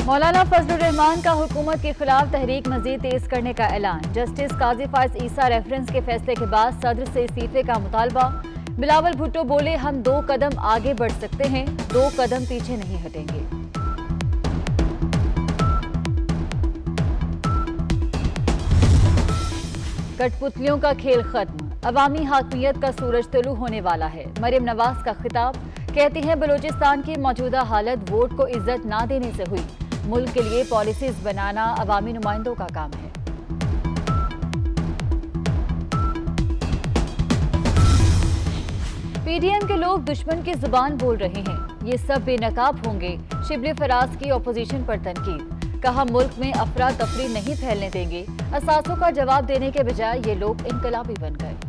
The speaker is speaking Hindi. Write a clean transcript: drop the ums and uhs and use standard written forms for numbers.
मौलाना फजलुर रहमान का हुकूमत के खिलाफ तहरीक मजीद तेज करने का ऐलान। जस्टिस काजी फाइज ईसा रेफरेंस के फैसले के बाद सदर से इस्तीफे का मुतालबा। बिलावल भुट्टो बोले, हम 2 कदम आगे बढ़ सकते हैं, 2 कदम पीछे नहीं हटेंगे। कठपुतलियों का खेल खत्म, अवामी हाकमियत का सूरज तुलू होने वाला है। मरियम नवाज का खिताब, कहती हैं बलूचिस्तान की मौजूदा हालत वोट को इज्जत ना देने से हुई। मुल्क के लिए पॉलिसीज बनाना अवामी नुमाइंदों का काम है। पीडीएम के लोग दुश्मन की जुबान बोल रहे हैं, ये सब बेनकाब होंगे। शिबली फराज की अपोजिशन पर तनकीद, कहा मुल्क में अफरा तफरी नहीं फैलने देंगे। असासों का जवाब देने के बजाय ये लोग इनकलाबी बन गए।